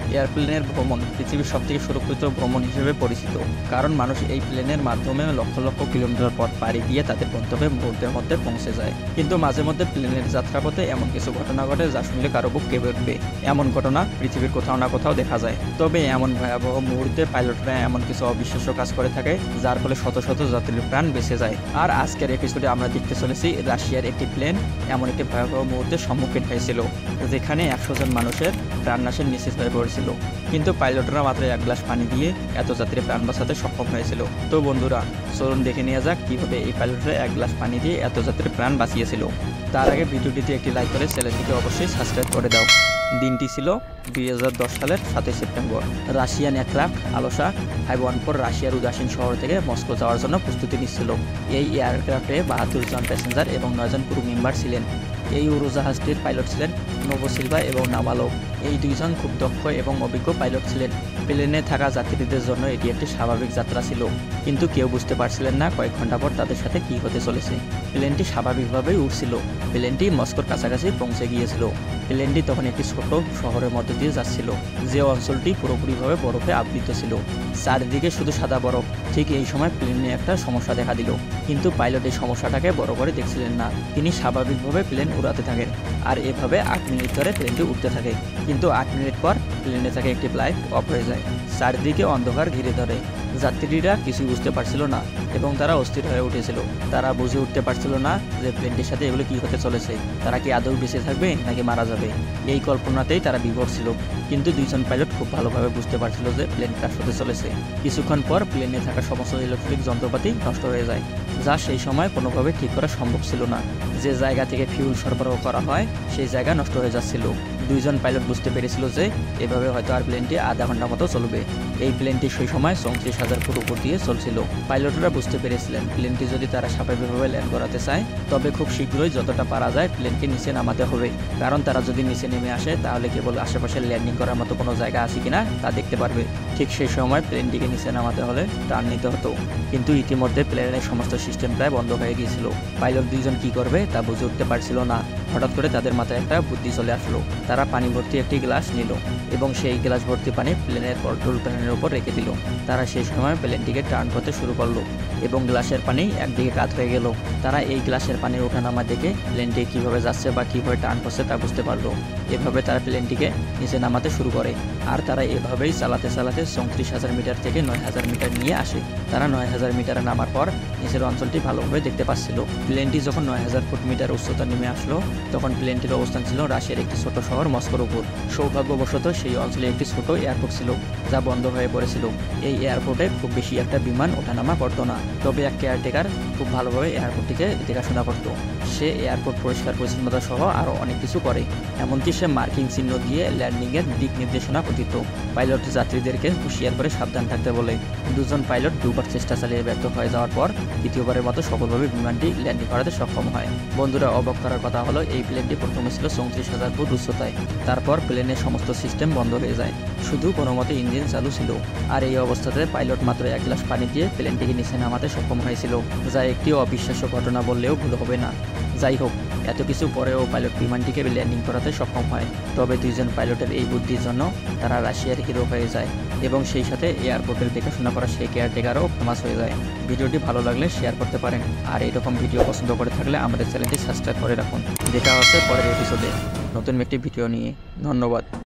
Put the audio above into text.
এয়ারপ্লেনের ভ্রমণ পৃথিবীর সবথেকে সুরক্ষিত ভ্রমণ হিসেবে পরিচিত, কারণ মানুষ এই প্লেনের মাধ্যমে লক্ষ লক্ষ কিলোমিটার পথ পাড়ি দিয়ে তাদের গন্তব্যে মুহূর্তের মধ্যে পৌঁছে যায়। কিন্তু মাঝে মধ্যে প্লেনের যাত্রাপথে এমন কিছু ঘটনা ঘটে যা শুনলে কারো বুক কেঁপে উঠবে। এমন ঘটনা পৃথিবীর কোথাও না কোথাও দেখা যায়। তবে এমন ভয়াবহ মুহূর্তে পাইলটরা এমন কিছু অবিশ্বাস্য কাজ করে থাকে যার ফলে শত শত যাত্রীর প্রাণ বেঁচে যায়। আর আজকের এপিসোডে আমরা দেখতে চলেছি রাশিয়ার একটি প্লেন এমন একটি ভয়াবহ মুহূর্তের সম্মুখীন হয়েছিল যেখানে 100 জন মানুষের প্রাণনাশের নিশ্চিত হয়ে পড়েছিল, কিন্তু পাইলটরা মাত্র 1 গ্লাস পানি দিয়ে এত যাত্রীর প্রাণ বাঁচাতে সক্ষম হয়েছিল। তো বন্ধুরা, চলুন দেখে নেওয়া যাক কিভাবে এই পাইলটরা 1 গ্লাস পানি দিয়ে এত যাত্রীর প্রাণ বাঁচিয়েছিল। তার আগে ভিডিওটিতে একটি লাইক করে চ্যানেলটিকে অবশ্যই সাবস্ক্রাইব করে দাও। দিনটি ছিল 2010 সালের 7 সেপ্টেম্বর। রাশিয়ান এয়ারক্রাফট আলোসা 514 রাশিয়ার উদাসীন শহর থেকে মস্কো যাওয়ার জন্য প্রস্তুতি নিচ্ছিল। এই এয়ারক্রাফটে 72 জন প্যাসেঞ্জার এবং 9 জন ক্রু মেম্বার ছিলেন। এই উড়োজাহাজটির পাইলট ছিলেন নোভোসিলভা এবং নামালোভ। এই দুইজন খুব দক্ষ এবং অভিজ্ঞ পাইলট ছিলেন। প্লেনে থাকা যাত্রীদের জন্য এটি একটি স্বাভাবিক যাত্রা ছিল, কিন্তু কেউ বুঝতে পারছিলেন না কয়েক ঘন্টা পর তাদের সাথে কী হতে চলেছে। প্লেনটি স্বাভাবিকভাবেই উড়ছিল। প্লেনটি মস্কোর কাছাকাছি পৌঁছে গিয়েছিল। প্লেনটি তখন একটি ছোট শহরের মধ্যে দিয়ে যাচ্ছিল, যে অঞ্চলটি পুরোপুরিভাবে বরফে আবৃত ছিল। চারিদিকে শুধু সাদা বরফ। ঠিক এই সময় প্লেনে একটা সমস্যা দেখা দিল, কিন্তু পাইলট এই সমস্যাটাকে বড় করে দেখছিলেন না। তিনি স্বাভাবিকভাবে প্লেন উড়াতে থাকেন, আর এভাবে 8 মিনিট ধরে প্লেনটি উঠতে থাকে। কিন্তু 8 মিনিট পর প্লেনে থাকে একটি লাইট অফ হয়ে যায়। চারিদিকে অন্ধকার ঘিরে ধরে। যাত্রীরা কিছুই বুঝতে পারছিল না এবং তারা অস্থির হয়ে উঠেছিল। তারা বুঝে উঠতে পারছিল না যে প্লেনটির সাথে এগুলো কী হতে চলেছে। তারা কি আদৌ বেঁচে থাকবে নাকি মারা যাবে, এই কল্পনাতেই তারা বিভোর ছিল। কিন্তু দুইজন পাইলট খুব ভালোভাবে বুঝতে পারছিল যে প্লেন ক্র্যাশ হতে চলেছে। কিছুক্ষণ পর প্লেনে থাকা সমস্ত ইলেকট্রিক যন্ত্রপাতি নষ্ট হয়ে যায়, যা সেই সময় কোনোভাবে ঠিক করা সম্ভব ছিল না। যে জায়গা থেকে ফিউল সরবরাহ করা হয় সেই জায়গা নষ্ট হয়ে যাচ্ছিল। দুইজন পাইলট বুঝতে পেরেছিল যে এভাবে হয়তো আর প্লেনটি আধা ঘন্টা মতো চলবে। এই প্লেনটি সেই সময় 34,000 ফুট উপর দিয়ে চলছিল। পাইলটরা বুঝতে পেরেছিলেন প্লেনটি যদি তারা স্বাভাবিকভাবে ল্যান্ড করাতে চায় তবে খুব শীঘ্রই যতটা পারা যায় প্লেনকে নিচে নামাতে হবে, কারণ তারা যদি নিচে নেমে আসে তাহলে কেবল আশেপাশে ল্যান্ডিং করার মতো কোনো জায়গা আছে কিনা তা দেখতে পারবে। ঠিক সেই সময় প্লেনটিকে নিচে নামাতে হলে টার্ন নিতে হতো, কিন্তু ইতিমধ্যে প্লেনের সমস্ত সিস্টেম প্রায় বন্ধ হয়ে গিয়েছিল। পাইলট দুইজন কি করবে তা বুঝে উঠতে পারছিল না। হঠাৎ করে তাদের মাথায় একটা বুদ্ধি চলে আসলো। তারা পানি ভর্তি একটি গ্লাস নিল এবং সেই গ্লাস ভর্তি পানি প্লেনের কন্ট্রোল প্যানেলের উপর রেখে দিল। তারা সেই সময় প্লেনটিকে টার্ন করতে শুরু করলো এবং গ্লাসের পানি একদিকে কাত হয়ে গেল। তারা এই গ্লাসের পানির ওঠানামা দেখে প্লেনটি কীভাবে যাচ্ছে বা কীভাবে টার্ন করছে তা বুঝতে পারলো। এভাবে তারা প্লেনটিকে নিচে নামাতে শুরু করে, আর তারা এভাবেই চালাতে চালাতে 34,000 মিটার থেকে 9,000 মিটার নিয়ে আসে। তারা 9,000 মিটারে নামার পর নিচের অঞ্চলটি ভালোভাবে দেখতে পাচ্ছিল। প্লেনটি যখন 9,000 ফুট মিটার উচ্চতা নেমে আসলো তখন প্লেনটির অবস্থান ছিল রাশিয়ার একটি ছোট শহর মস্কোর উপর। সৌভাগ্যবশত সেই অঞ্চলে একটি ছোট এয়ারপোর্ট ছিল যা বন্ধ হয়ে পড়েছিল। এই এয়ারপোর্টে খুব বেশি একটা বিমান ওঠানামা করতো না, তবে এক কেয়ারটেকার খুব ভালোভাবে এয়ারপোর্টটিকে দেখাশোনা করতো। সে এয়ারপোর্ট পরিষ্কার পরিচ্ছন্নতা সহ আরও অনেক কিছু করে, এমনকি সে মার্কিং চিহ্ন দিয়ে ল্যান্ডিংয়ের দিক নির্দেশনা দিত। পাইলট যাত্রীদেরকে হুঁশিয়ার করে সাবধান থাকতে বলে। দুজন পাইলট দুবার চেষ্টা চালিয়ে ব্যর্থ হয়ে যাওয়ার পর তৃতীয়বারের মতো সফলভাবে বিমানটি ল্যান্ডিং করাতে সক্ষম হয়। বন্ধুরা, অবাক করার কথা হলো এই প্লেনটি প্রথমে ছিল 34,000 ফুট উচ্চতায়। তারপর প্লেনের সমস্ত সিস্টেম বন্ধ হয়ে যায়, শুধু কোনো মতে ইঞ্জিন চালু ছিল। আর এই অবস্থাতে পাইলট মাত্র 1 গ্লাস পানি দিয়ে প্লেনটিকে নিচে নামাতে সক্ষম হয়েছিল, যা একটি অবিশ্বাস্য ঘটনা বললেও ভুল হবে না। যাই হোক, এত কিছু পরেও পাইলট বিমানটিকে ল্যান্ডিং করাতে সক্ষম হয়। তবে দুইজন পাইলটের এই বুদ্ধির জন্য তারা রাশিয়ার হিরো হয়ে যায় এবং সেই সাথে এয়ারপোর্টের দেখাশোনা করা সেই কেয়ারটেকারও ফেমাস হয়ে যায়। ভিডিওটি ভালো লাগলে শেয়ার করতে পারেন, আর এরকম ভিডিও পছন্দ করে থাকলে আমাদের চ্যানেলটি সাবস্ক্রাইব করে রাখুন। দেখা হচ্ছে পরের এপিসোডে নতুন একটি ভিডিও নিয়ে। ধন্যবাদ।